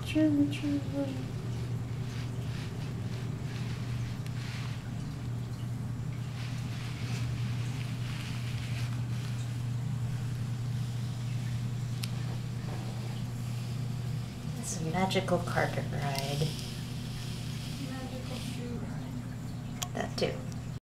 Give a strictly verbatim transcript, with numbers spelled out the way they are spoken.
Choo, choo. It's a magical carpet ride. Magical shoe ride. That too.